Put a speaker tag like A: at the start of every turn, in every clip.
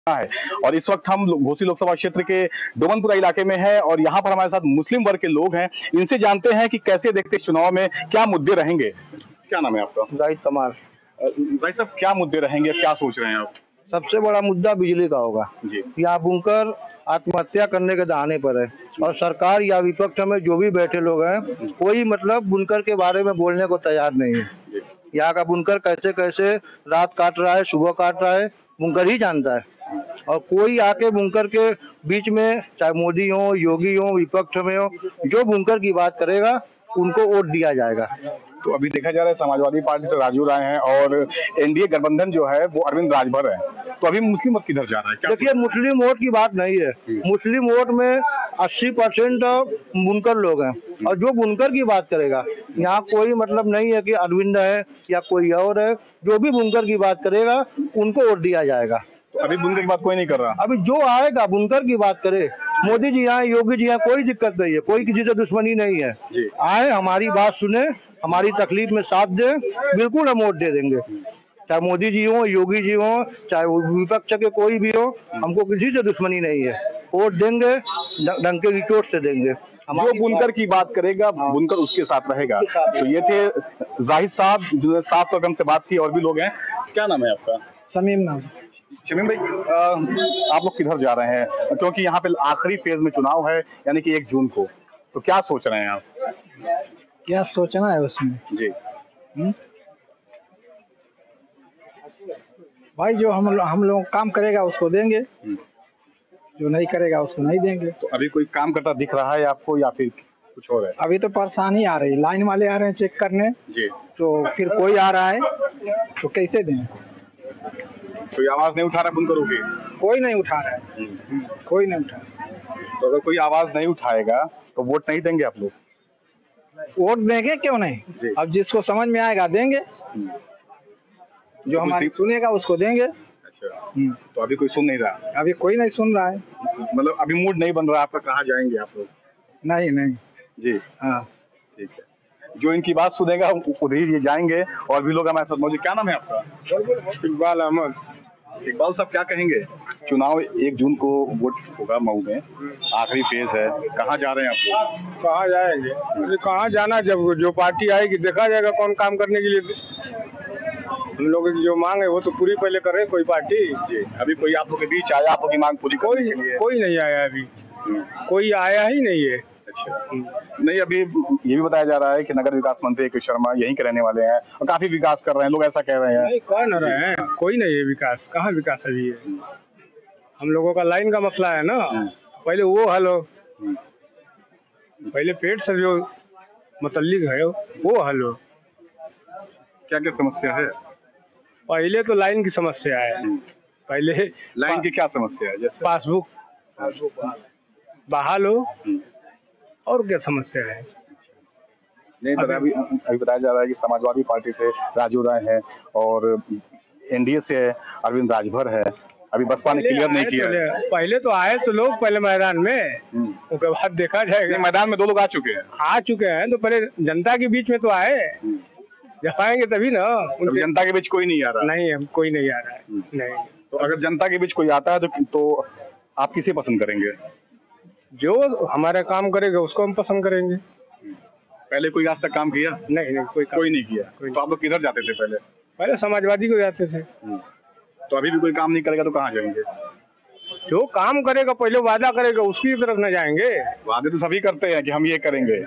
A: है। और इस वक्त हम घोसी लोकसभा क्षेत्र के डोमनपुरा इलाके में है और यहाँ पर हमारे साथ मुस्लिम वर्ग के लोग हैं। इनसे जानते हैं कि कैसे देखते चुनाव में क्या मुद्दे रहेंगे। क्या नाम है आपका?
B: जाहिद कमाल।
A: भाई साहब, क्या मुद्दे रहेंगे, क्या सोच रहे हैं आप?
B: सबसे बड़ा मुद्दा बिजली का होगा
A: जी।
B: यहाँ बुनकर आत्महत्या करने के दहाने पर है और सरकार या विपक्ष में जो भी बैठे लोग हैं कोई मतलब बुनकर के बारे में बोलने को तैयार नहीं है। यहाँ का बुनकर कैसे कैसे रात काट रहा है, सुबह काट रहा है, बुनकर ही जानता है। और कोई आके बुनकर के बीच में, चाहे मोदी हो, योगी हो, विपक्ष में हो, जो बुनकर की बात करेगा उनको वोट दिया जाएगा।
A: तो अभी देखा जा रहा है समाजवादी पार्टी से राजू राय हैं और एनडीए गठबंधन जो है वो अरविंद राजभर है। तो अभी मुस्लिम वोट किधर जा रहा है?
B: देखिए, मुस्लिम वोट की बात नहीं है। मुस्लिम वोट में 80% बुनकर लोग हैं और जो बुनकर की बात करेगा, यहाँ कोई मतलब नहीं है कि अरविंद है या कोई और है। जो भी बुनकर की बात करेगा उनको वोट दिया जाएगा।
A: तो अभी बुनकर की बात कोई नहीं कर रहा।
B: अभी जो आएगा बुनकर की बात करे, मोदी जी आए, योगी जी आए, कोई दिक्कत नहीं है, कोई किसी से दुश्मनी नहीं है। आए, हमारी बात सुने, हमारी तकलीफ में साथ दे, बिल्कुल हम वोट दे देंगे। चाहे मोदी जी हो, योगी जी हो, चाहे विपक्ष के कोई भी हो, हमको किसी से दुश्मनी नहीं है। वोट देंगे, डंके की चोट से देंगे।
A: जो बुनकर की बात करेगा बुनकर उसके साथ रहेगा। तो ये थे जाहिद साहब, जो साफ तौर से बात की। और भी लोग हैं। क्या नाम है आपका?
B: समीम नाम।
A: शमीम भाई, आप लोग किधर जा रहे हैं? क्योंकि यहाँ पे आखिरी फेज में चुनाव है, यानी कि 1 जून को। तो क्या सोच रहे हैं आप?
B: क्या सोचना है उसमें
A: जी
B: भाई, जो हम लोग काम करेगा उसको देंगे, जो नहीं करेगा उसको नहीं देंगे।
A: तो अभी कोई काम करता दिख रहा है आपको या फिर कुछ और है?
B: अभी तो परेशानी आ रही, लाइन वाले आ रहे हैं चेक करने
A: जी।
B: तो फिर कोई आ रहा है तो कैसे दें?
A: कोई आवाज नहीं उठा रहा बुनकरों की?
B: कोई नहीं उठा रहा है, कोई नहीं उठा रहा।
A: तो अगर कोई आवाज नहीं उठाएगा तो वोट नहीं देंगे आप लोग?
B: वोट देंगे, क्यों नहीं। अब जिसको समझ में आएगा देंगे, जो हमारी सुनेगा उसको देंगे।
A: अच्छा। तो अभी कोई सुन नहीं रहा?
B: अभी कोई नहीं सुन रहा है,
A: मतलब अभी मूड नहीं बन रहा आपका। कहाँ जाएंगे आप लोग?
B: नहीं
A: जी
B: हाँ
A: ठीक है। जो इनकी बात सुनेगा उधर ही जाएंगे। और भी लोग हमारे साथ मौजूद। क्या नाम है आपका?
B: इकबाल अहमद।
A: इकबाल साहब, क्या कहेंगे? चुनाव 1 जून को वोट होगा मऊ में, आखिरी फेज है। कहाँ जा रहे हैं आप लोग?
B: कहाँ जाएंगे? अरे कहाँ जाना, जब जो पार्टी आएगी देखा जाएगा कौन काम करने के लिए। हम लोग की जो मांग है वो तो पूरी पहले करे कोई पार्टी।
A: जी। अभी कोई आप लोग के बीच आया आपकी मांग पूरी?
B: कोई नहीं आया अभी, कोई आया ही नहीं है।
A: अच्छा। नहीं, अभी ये भी बताया जा रहा है कि नगर विकास मंत्री के शर्मा यहीं के रहने वाले हैं और काफी विकास कर रहे हैं, लोग ऐसा कह रहे हैं।
B: नहीं, कौन रहे हैं? कोई नहीं है विकास। कहाँ विकास अभी है? हम लोगों का लाइन का मसला है ना। पहले वो हल हो, पहले पेट से जो मुतल्लिक है वो हल हो।
A: क्या क्या समस्या है?
B: पहले तो लाइन की समस्या है। पहले
A: लाइन की क्या समस्या है? जैसे
B: पासबुक बहाल हो, और क्या समस्या है?
A: नहीं पता। अभी बताया जा रहा है कि समाजवादी पार्टी से राजू राय है और एनडीए से अरविंद राजभर है। अभी बसपा ने क्लियर नहीं किया है।
B: पहले तो आए तो लोग पहले मैदान में, उसके बाद देखा जाएगा।
A: मैदान में 2 लोग आ चुके हैं।
B: तो पहले जनता के बीच में तो आए, जब आएंगे तभी ना।
A: जनता के बीच कोई नहीं आ रहा?
B: नहीं है, कोई नहीं आ रहा है। नहीं।
A: तो अगर जनता के बीच कोई आता है तो आप किसे पसंद करेंगे?
B: जो हमारा काम करेगा उसको हम पसंद करेंगे।
A: पहले कोई आज तक काम किया?
B: नहीं, कोई
A: नहीं किया। तो आप लोग किधर जाते थे पहले?
B: पहले समाजवादी को जाते थे।
A: तो अभी भी कोई काम नहीं करेगा तो कहाँ जाएंगे?
B: जो काम करेगा, पहले वादा करेगा, उसकी तरफ न जाएंगे।
A: वादे तो सभी करते हैं कि हम ये करेंगे।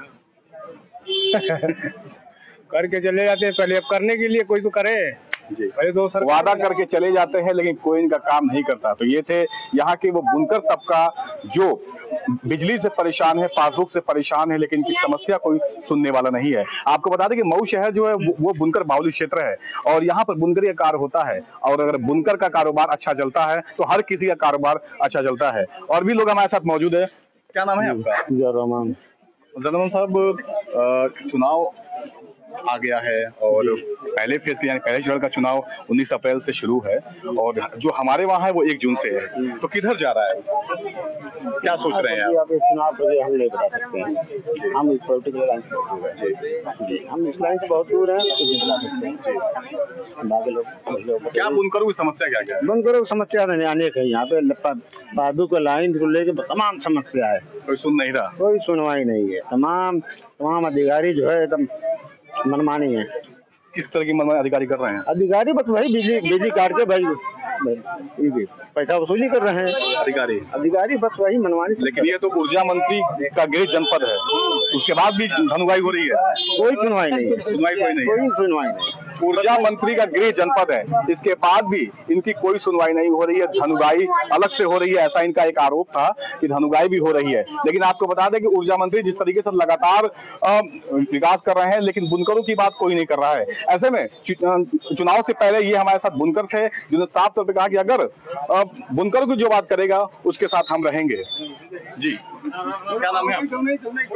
B: करके चले जाते हैं पहले। अब करने के लिए कोई तो करे।
A: जी।
B: पहले तो
A: वादा करके चले जाते हैं लेकिन कोई इनका काम नहीं करता। तो ये थे यहाँ के वो बुनकर तबका जो बिजली से परेशान है, पासबुक से परेशान है, लेकिन इनकी समस्या कोई सुनने वाला नहीं है। आपको बता दें कि मऊ शहर जो है वो बुनकर बाहुल्य क्षेत्र है और यहाँ पर बुनकर का कार्य होता है। और अगर बुनकर का कारोबार अच्छा चलता है तो हर किसी का कारोबार अच्छा चलता है। और भी लोग हमारे साथ मौजूद है। क्या नाम है आपका?
B: रहमान
A: साहब, चुनाव आ गया है और पहले फेज यानी पहले चरण का चुनाव 19 अप्रैल से शुरू है और जो हमारे वहाँ है वो 1 जून से है, तो किधर जा रहा है, क्या सोच रहे हैं आप?
C: चुनाव को हम नहीं बता सकते हैं, हम इस पॉलिटिकल लाइन से हम इस लाइन से बहुत दूर हैं, तो नहीं बता सकते हैं। बाकी लोग
A: क्या बुनकरों की समस्या क्या है?
C: बुनकरों की समस्या नहीं अनेक है यहाँ पे, पादू के लाइन को लेकर तमाम समस्या है,
A: कोई सुन नहीं रहा,
C: कोई सुनवाई नहीं है। तमाम अधिकारी जो है एकदम मनमानी है।
A: किस तरह की मनमानी अधिकारी कर रहे हैं?
C: अधिकारी बस वही बिजली काट के भाई पैसा वसूली कर रहे हैं अधिकारी बस वही मनमानी।
A: लेकिन ये तो ऊर्जा मंत्री का गृह जनपद है, उसके बाद भी धनुगाई हो रही है,
C: कोई सुनवाई नहीं है,
A: कोई सुनवाई नहीं। ऊर्जा मंत्री का गृह जनपद है, इसके बाद भी इनकी कोई सुनवाई नहीं हो रही है, धनुगाई अलग से हो रही है, ऐसा इनका एक आरोप था कि धनुगाई भी हो रही है। लेकिन आपको बता दें कि ऊर्जा मंत्री जिस तरीके से लगातार विकास कर रहे हैं, लेकिन बुनकरों की बात कोई नहीं कर रहा है। ऐसे में चुनाव से पहले ये हमारे साथ बुनकर थे जिन्होंने साफ तौर पर कहा कि अगर बुनकर की जो बात करेगा उसके साथ हम रहेंगे। जी, क्या नाम है आपका?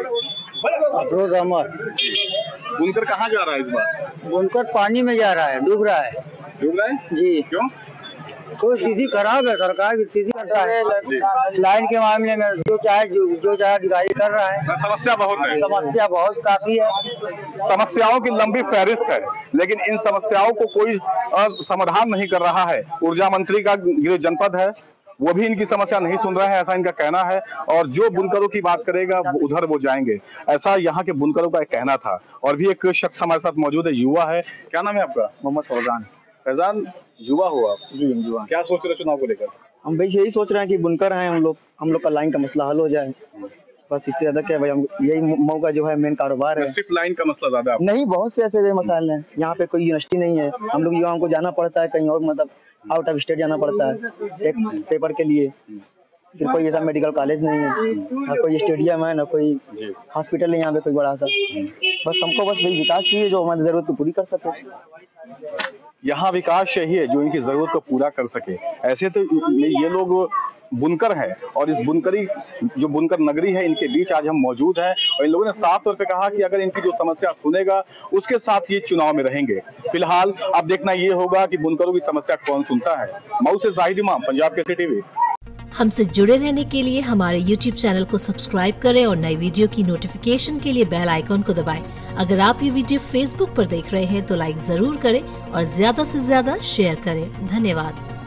C: अफरोज अहमद।
A: बुनकर कहाँ जा रहा है इस बार?
C: बुनकर पानी में जा रहा है, डूब रहा है जी।
A: क्यों?
C: कोई स्थिति खराब है, सरकार की स्थिति करता है लाइन के मामले में, जो चाहे अधिकारी कर रहा है।
A: समस्या बहुत
C: काफी है,
A: समस्याओं की लंबी फहरिस्त है, लेकिन इन समस्याओं को कोई समाधान नहीं कर रहा है। ऊर्जा मंत्री का गृह जनपद है, वो भी इनकी समस्या नहीं सुन रहे हैं, ऐसा इनका कहना है। और जो बुनकरों की बात करेगा उधर वो जाएंगे, ऐसा यहाँ के बुनकरों का एक कहना था। और भी एक शख्स हमारे साथ मौजूद है, युवा है। क्या नाम है आपका?
C: मोहम्मद
A: फैजान, युवा हो आप?
C: जी युवा।
A: क्या सोच रहे हो चुनाव को लेकर?
C: हम भाई यही सोच रहे हैं कि बुनकर हैं हम लोग का लाइन का मसला हल हो जाए, बस इससे ज्यादा क्या भाई। हम यही मौका जो है मेन कारोबार है।
A: सिर्फ लाइन का मसला ज्यादा
C: नहीं, बहुत से ऐसे मसाइल हैं। यहाँ पे कोई यूनिवर्सिटी नहीं है, हम लोग युवाओं को जाना पड़ता है कहीं और, मतलब आउट ऑफ स्टेट जाना पड़ता है एक पेपर के लिए। फिर कोई ऐसा मेडिकल कॉलेज नहीं है, ना कोई स्टेडियम है, ना कोई हॉस्पिटल है यहाँ पे कोई बड़ा सा। बस हमको बस वही विकास चाहिए जो हमारी जरूरत को पूरी कर सके।
A: यहाँ विकास चाहिए जो इनकी जरूरत को पूरा कर सके। ऐसे तो ये लोग बुनकर हैं और इस बुनकरी जो बुनकर नगरी है इनके बीच आज हम मौजूद हैं और इन लोगों ने साफ तौर पे कहा कि अगर इनकी जो समस्या सुनेगा उसके साथ ये चुनाव में रहेंगे। फिलहाल अब देखना ये होगा कि बुनकरों की समस्या कौन सुनता है। मऊ से जाहिद इमाम, पंजाब केसरी टीवी।
D: हमसे जुड़े रहने के लिए हमारे YouTube चैनल को सब्सक्राइब करें और नई वीडियो की नोटिफिकेशन के लिए बेल आइकॉन को दबाएं। अगर आप ये वीडियो Facebook पर देख रहे हैं तो लाइक जरूर करें और ज्यादा से ज्यादा शेयर करें। धन्यवाद।